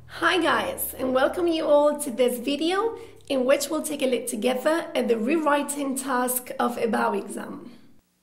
Hi guys, and welcome you all to this video in which we'll take a look together at the rewriting task of a BAU exam.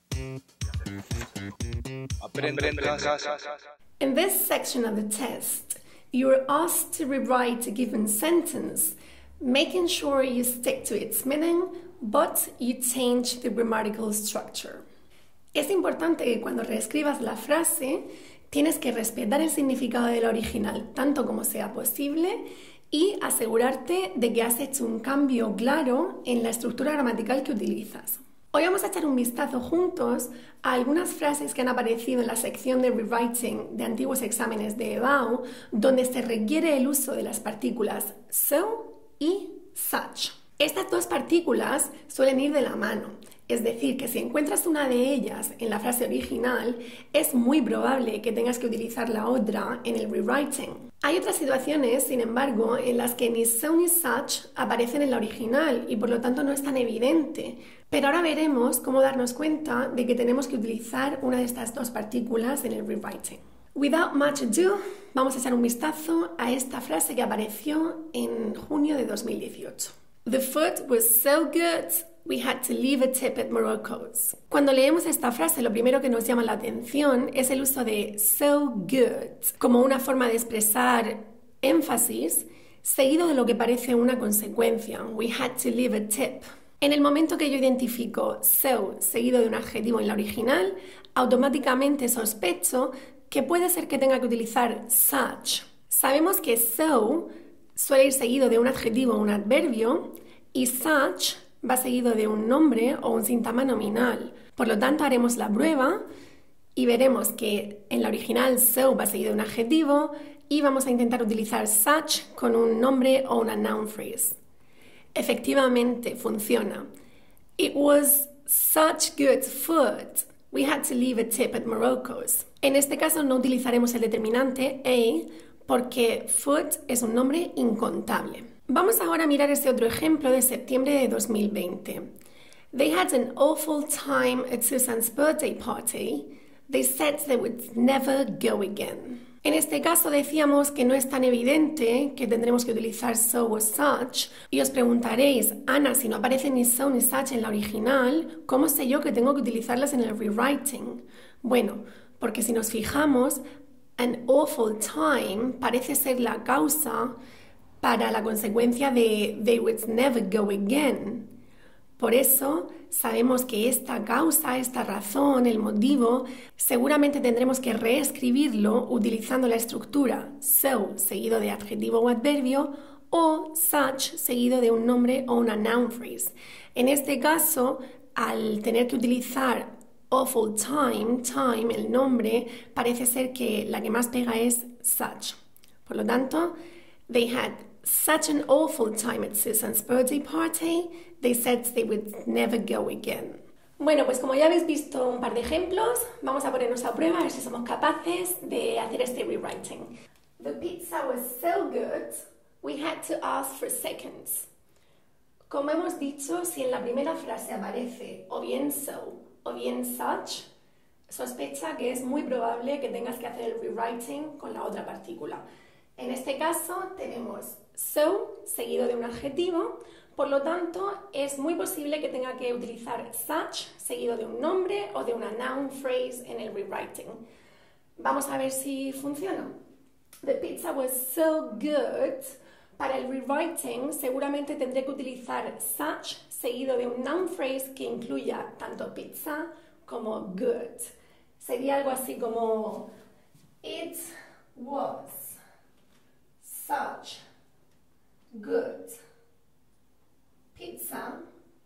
In this section of the test, you are asked to rewrite a given sentence, making sure you stick to its meaning, but you change the grammatical structure. Es importante que cuando reescribas la frase, tienes que respetar el significado del original tanto como sea posible y asegurarte de que has hecho un cambio claro en la estructura gramatical que utilizas. Hoy vamos a echar un vistazo juntos a algunas frases que han aparecido en la sección de rewriting de antiguos exámenes de BAU, donde se requiere el uso de las partículas so y such. Estas dos partículas suelen ir de la mano. Es decir, que si encuentras una de ellas en la frase original, es muy probable que tengas que utilizar la otra en el rewriting. Hay otras situaciones, sin embargo, en las que ni so ni such aparecen en la original y por lo tanto no es tan evidente. Pero ahora veremos cómo darnos cuenta de que tenemos que utilizar una de estas dos partículas en el rewriting. Without much ado, vamos a echar un vistazo a esta frase que apareció en junio de 2018. The food was so good, we had to leave a tip at Morocco's. Cuando leemos esta frase, lo primero que nos llama la atención es el uso de so good como una forma de expresar énfasis seguido de lo que parece una consecuencia. We had to leave a tip. En el momento que yo identifico so seguido de un adjetivo en la original, automáticamente sospecho que puede ser que tenga que utilizar such. Sabemos que so suele ir seguido de un adjetivo o un adverbio y such va seguido de un nombre o un sintagma nominal. Por lo tanto, haremos la prueba y veremos que en la original so va seguido de un adjetivo y vamos a intentar utilizar such con un nombre o una noun phrase. Efectivamente, funciona. It was such good food. We had to leave a tip at Morocco's. En este caso no utilizaremos el determinante a porque food es un nombre incontable. Vamos ahora a mirar ese otro ejemplo de septiembre de 2020. They had an awful time at Susan's birthday party. They said they would never go again. En este caso decíamos que no es tan evidente que tendremos que utilizar so o such y os preguntaréis, Ana, si no aparece ni so ni such en la original, ¿cómo sé yo que tengo que utilizarlas en el rewriting? Bueno, porque si nos fijamos, an awful time parece ser la causa para la consecuencia de they would never go again. Por eso sabemos que esta causa, esta razón, el motivo, seguramente tendremos que reescribirlo utilizando la estructura so seguido de adjetivo o adverbio o such seguido de un nombre o una noun phrase. En este caso, al tener que utilizar awful time, time, el nombre, parece ser que la que más pega es such. Por lo tanto, they had such an awful time at Susan's birthday party, they said they would never go again. Bueno, pues como ya habéis visto un par de ejemplos, vamos a ponernos a prueba a ver si somos capaces de hacer este rewriting. The pizza was so good, we had to ask for seconds. Como hemos dicho, si en la primera frase aparece o bien so o bien such, sospecha que es muy probable que tengas que hacer el rewriting con la otra partícula. En este caso tenemos so seguido de un adjetivo, por lo tanto es muy posible que tenga que utilizar such seguido de un nombre o de una noun phrase en el rewriting. Vamos a ver si funciona. The pizza was so good. Para el rewriting seguramente tendré que utilizar such seguido de un noun phrase que incluya tanto pizza como good. Sería algo así como it was such good pizza.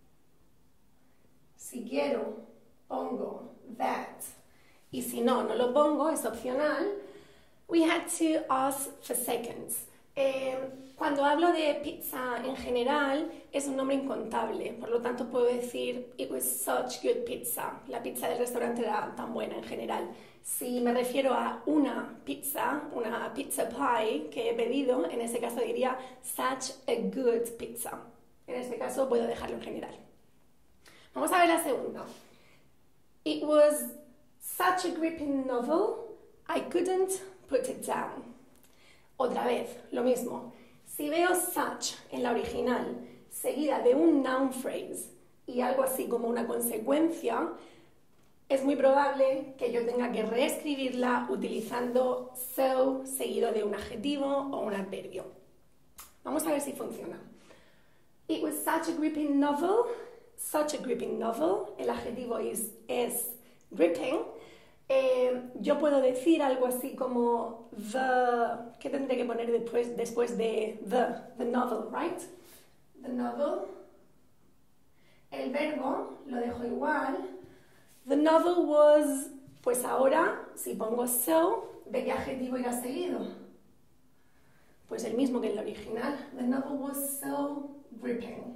Si quiero, pongo that. Y si no, no lo pongo, es opcional. We had to ask for seconds. Cuando hablo de pizza en general, es un nombre incontable. Por lo tanto, puedo decir it was such good pizza. La pizza del restaurante era tan buena en general. Si me refiero a una pizza pie que he pedido, en ese caso diría such a good pizza. En este caso puedo dejarlo en general. Vamos a ver la segunda. It was such a gripping novel, I couldn't put it down. Otra vez, lo mismo. Si veo such en la original seguida de un noun phrase y algo así como una consecuencia, es muy probable que yo tenga que reescribirla utilizando so seguido de un adjetivo o un adverbio. Vamos a ver si funciona. It was such a gripping novel. Such a gripping novel. El adjetivo es gripping. Yo puedo decir algo así como the... ¿Qué tendré que poner después de the novel, right? The novel. El verbo lo dejo igual. The novel was... Pues ahora, si pongo so, ¿de qué adjetivo irá seguido? Pues el mismo que en la original. The novel was so gripping.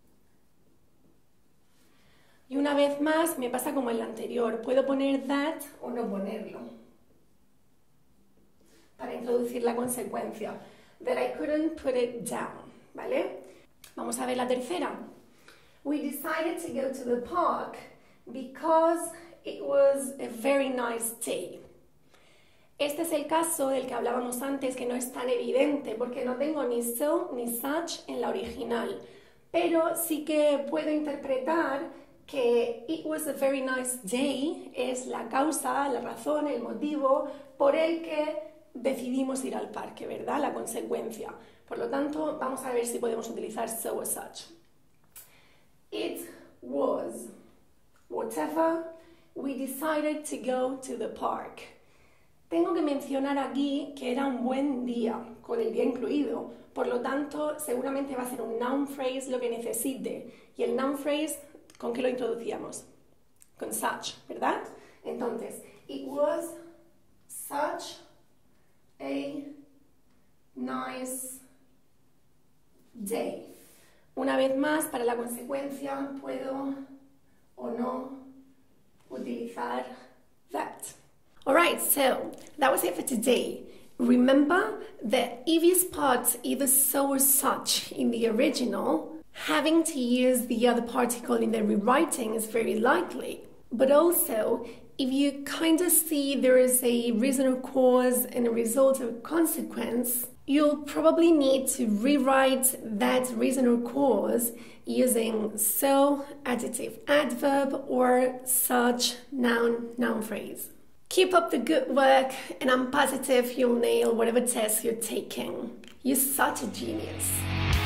Y una vez más me pasa como en la anterior. Puedo poner that o no ponerlo. Para introducir la consecuencia. That I couldn't put it down. ¿Vale? Vamos a ver la tercera. We decided to go to the park because it was a very nice day. Este es el caso del que hablábamos antes, que no es tan evidente porque no tengo ni so ni such en la original. Pero sí que puedo interpretar que it was a very nice day es la causa, la razón, el motivo por el que decidimos ir al parque, ¿verdad? La consecuencia. Por lo tanto, vamos a ver si podemos utilizar so o such. It was whatever we decided to go to the park. Tengo que mencionar aquí que era un buen día, con el día incluido. Por lo tanto, seguramente va a ser un noun phrase lo que necesite. Y el noun phrase, ¿con qué lo introducíamos? Con such, ¿verdad? Entonces, it was such a nice day. Una vez más, para la consecuencia, puedo o no utilizar that. Alright, so that was it for today. Remember that if you spot either so or such in the original, having to use the other particle in the rewriting is very likely. But also, if you kind of see there is a reason or cause and a result or consequence, you'll probably need to rewrite that reason or cause using so, adjective, adverb, or such, noun phrase. Keep up the good work, and I'm positive you'll nail whatever test you're taking. You're such a genius.